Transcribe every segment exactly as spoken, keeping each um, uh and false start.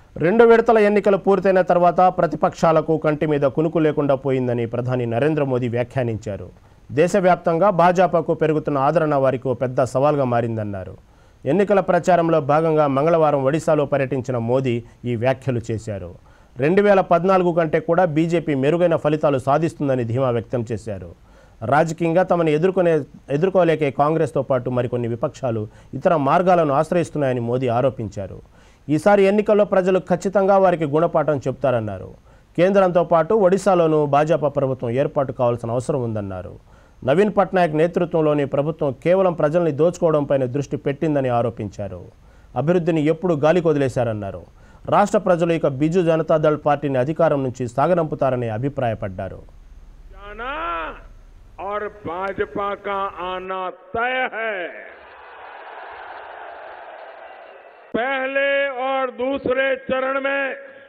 రెండు విడతల ఎన్నికలు పూర్తయిన తర్వాత ప్రతిపక్షాలకు కంటి మీద కునుకు లేకుండా పోయిందని ప్రధాని నరేంద్ర మోదీ వ్యాఖ్యానించారు. దేశవ్యాప్తంగా భాజపాకు పెరుగుతున్న ఆదరణ వారికి ఓ పెద్ద సవాల్గా మారిందన్నారు. ఎన్నికల ప్రచారంలో భాగంగా మంగళవారం ఒడిశాలో పర్యటించిన మోదీ ఈ వ్యాఖ్యలు చేశారు. రెండు వేల పద్నాలుగు కంటే కూడా బీజేపీ మెరుగైన ఫలితాలు సాధిస్తుందని ధీమా వ్యక్తం చేశారు. రాజకీయంగా తమను ఎదుర్కొనే ఎదుర్కోలేకే కాంగ్రెస్తో పాటు మరికొన్ని విపక్షాలు ఇతర మార్గాలను ఆశ్రయిస్తున్నాయని మోదీ ఆరోపించారు. ఈసారి ఎన్నికల్లో ప్రజలు ఖచ్చితంగా వారికి గుణపాఠం చెప్తారన్నారు. కేంద్రంతో పాటు ఒడిశాలోనూ భాజపా ప్రభుత్వం ఏర్పాటు కావాల్సిన అవసరం ఉందన్నారు. నవీన్ పట్నాయక్ నేతృత్వంలోని ప్రభుత్వం కేవలం ప్రజల్ని దోచుకోవడంపైన దృష్టి పెట్టిందని ఆరోపించారు. అభివృద్ధిని ఎప్పుడు గాలికి వదిలేశారన్నారు. రాష్ట్ర ప్రజలు ఇక బిజు జనతాదళ్ పార్టీని అధికారం నుంచి సాగనంపుతారని అభిప్రాయపడ్డారు. और भाजपा का आना तय है। पहले और दूसरे चरण में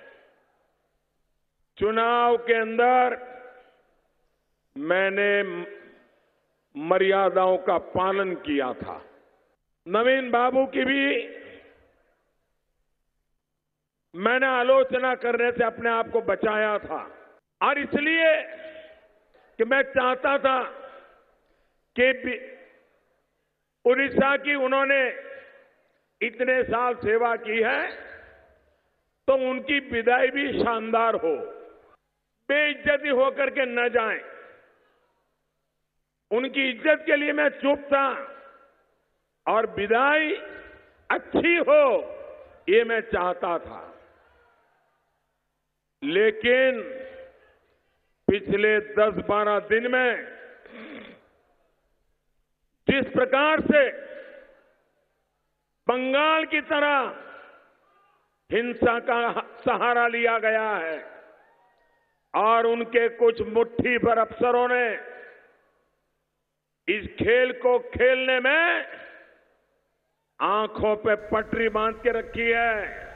चुनाव के अंदर मैंने मर्यादाओं का पालन किया था। नवीन बाबू की भी मैंने आलोचना करने से अपने आप को बचाया था और इसलिए कि मैं चाहता था कि उड़ीसा की उन्होंने इतने साल सेवा की है तो उनकी विदाई भी शानदार हो, बेइज्जती होकर के न जाए। उनकी इज्जत के लिए मैं चुप था और विदाई अच्छी हो ये मैं चाहता था। लेकिन पिछले दस बारह दिन में जिस प्रकार से बंगाल की तरह हिंसा का सहारा लिया गया है और उनके कुछ मुट्ठी भर अफसरों ने इस खेल को खेलने में आंखों पे पटरी बांध के रखी है।